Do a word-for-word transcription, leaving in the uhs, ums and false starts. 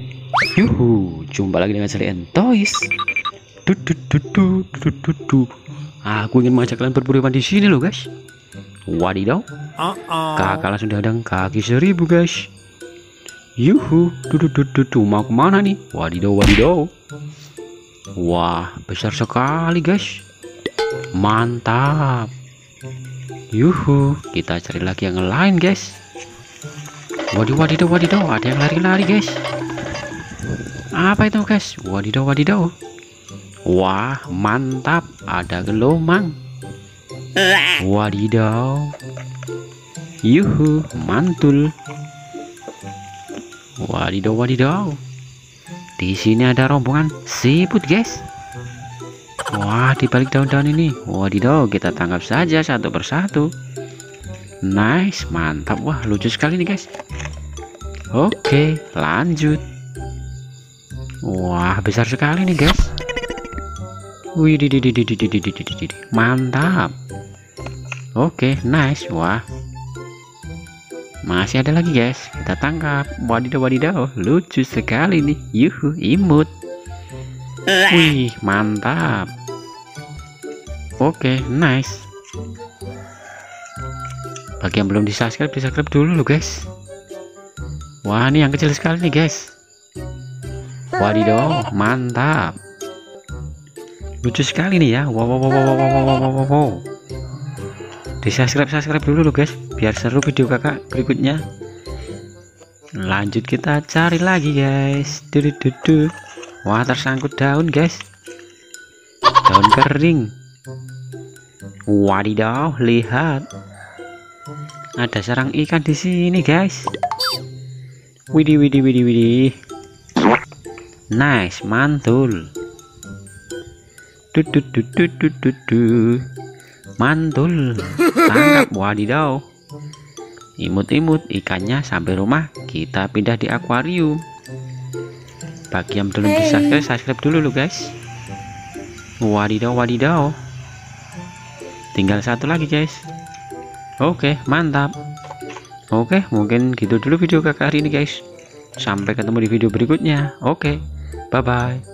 Yuhu, jumpa lagi dengan saya Entoys. Dudududu, aku ingin mengajak kalian berburu di sini loh guys. Wadidaw, kakak langsung dadang kaki seribu guys. Yuhu, dudududu, mau kemana nih? Wadidaw, wadidaw. Wah, besar sekali guys. Mantap. Yuhu, kita cari lagi yang lain guys. Wadidaw, wadidaw, wadidaw, ada yang lari-lari guys. Apa itu guys? Wadidaw, wadidaw. Wah, mantap, ada gelombang. Wadidaw. Yuhu, mantul. Wadidaw, wadidaw. Di sini ada rombongan siput guys. Wah, di balik daun-daun ini. Wadidaw, kita tangkap saja satu persatu. Nice, mantap. Wah, lucu sekali nih guys. Oke, lanjut. Wah, besar sekali nih guys. Wih, mantap. Oke, nice. Wah, masih ada lagi guys, kita tangkap. Wadidaw, wadidaw, lucu sekali nih. Yuhu, imut. Wih, mantap. Oke, nice. Bagi yang belum di subscribe, di subscribe dulu loh guys. Wah, ini yang kecil sekali nih guys. Wadidaw, mantap. Lucu sekali nih ya. Wow, wow, wow, wow, wow, wow, wow, wow. Di subscribe, subscribe dulu loh guys, biar seru video kakak berikutnya. Lanjut kita cari lagi guys. Dudududu. Wah, tersangkut daun guys. Daun kering. Wadidaw, lihat. Ada sarang ikan di sini guys. Widih, widih, widih, widih. Nice, mantul. Dududududududu. Mantul. Tangkap, wadidaw. Imut-imut ikannya sampai rumah kita pindah di akuarium. Bagi yang belum di subscribe, subscribe dulu loh guys. Wadidaw, wadidaw. Tinggal satu lagi guys. Oke, mantap. Oke, mungkin gitu dulu video kakak hari ini guys. Sampai ketemu di video berikutnya. Oke, bye bye.